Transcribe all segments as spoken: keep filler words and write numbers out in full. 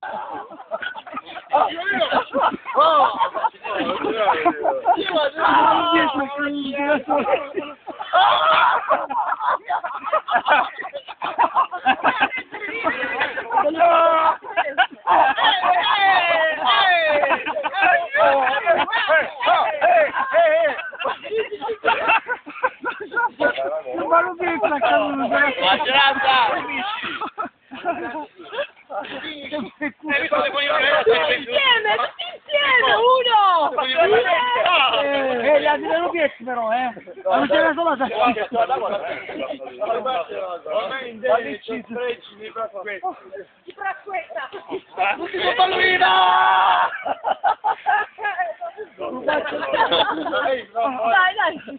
Insieme, tutti insieme, uno! Eh, gli altri dello piezzi però, eh! Ma non c'è una sola salsiccia! Ormai in genere ci sprecci di bracquetta. Di bracquetta! Tutti con Paolino! Dai, dai!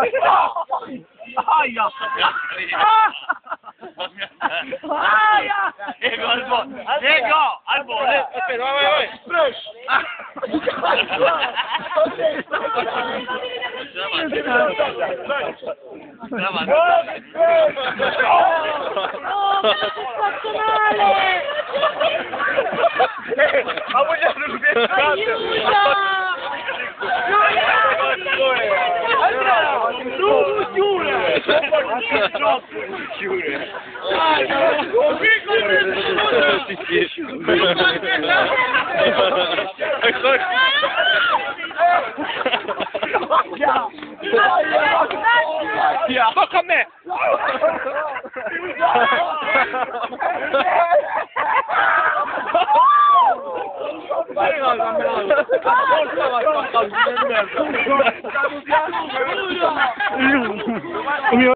Aia! Aia! Diego al volo! Diego al volo! Aspetta, vai, vai, vai! Oh, che sensazionale! Ma vogliamo un Aiuto! Tu chiude! Chiude! Tocca a me! Io